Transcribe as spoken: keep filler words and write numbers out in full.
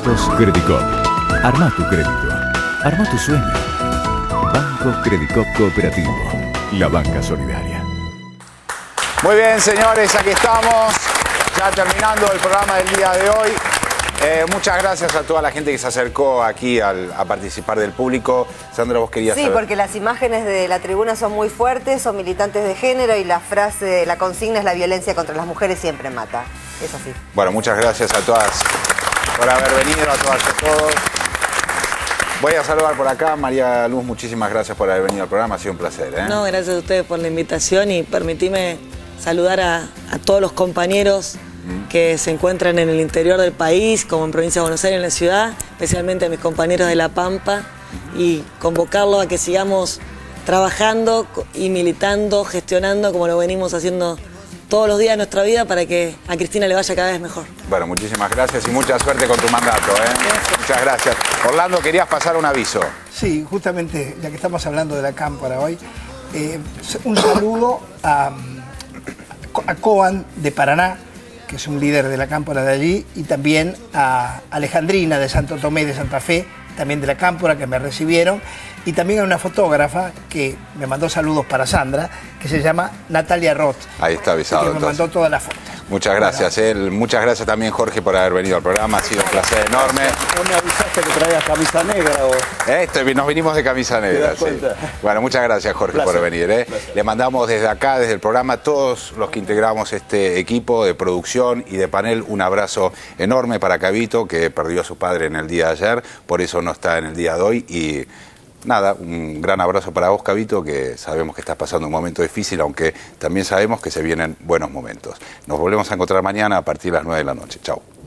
Créditos Credicop. Arma tu crédito. Arma tu sueño. Banco Credicop Cooperativo. La banca solidaria. Muy bien, señores, aquí estamos. Ya terminando el programa del día de hoy. Eh, muchas gracias a toda la gente que se acercó aquí al, a participar del público. Sandra, vos querías Sí, saber. porque las imágenes de la tribuna son muy fuertes, son militantes de género y la frase, la consigna es la violencia contra las mujeres siempre mata. Es así. Bueno, muchas gracias a todas por haber venido, a todas y a todos. Voy a saludar por acá. María Luz, muchísimas gracias por haber venido al programa. Ha sido un placer, ¿eh? No, gracias a ustedes por la invitación y permitime saludar a, a todos los compañeros que se encuentran en el interior del país, como en Provincia de Buenos Aires, en la ciudad, especialmente a mis compañeros de La Pampa, y convocarlos a que sigamos trabajando y militando, gestionando, como lo venimos haciendo todos los días de nuestra vida, para que a Cristina le vaya cada vez mejor. Bueno, muchísimas gracias y mucha suerte con tu mandato, ¿eh? Gracias. Muchas gracias. Orlando, querías pasar un aviso. Sí, justamente, ya que estamos hablando de la cámpora hoy, eh, un saludo a, a Coan de Paraná, que es un líder de la cámpora de allí, y también a Alejandrina de Santo Tomé de Santa Fe, también de la cámpora, que me recibieron, y también a una fotógrafa que me mandó saludos para Sandra, que se llama Natalia Roth. Ahí está avisado. Que me entonces. mandó todas las fotos. Muchas gracias, eh. Muchas gracias también, Jorge, por haber venido al programa. Ha sido un placer enorme. ¿No me avisaste que traías camisa negra o...? Esto, nos vinimos de camisa negra, sí. Bueno, muchas gracias, Jorge, Placer. por venir. ¿eh? Le mandamos desde acá, desde el programa, a todos los que integramos este equipo de producción y de panel, un abrazo enorme para Cabito, que perdió a su padre en el día de ayer, por eso no está en el día de hoy. Y nada, un gran abrazo para vos, Cabito, que sabemos que estás pasando un momento difícil, aunque también sabemos que se vienen buenos momentos. Nos volvemos a encontrar mañana a partir de las nueve de la noche. Chau.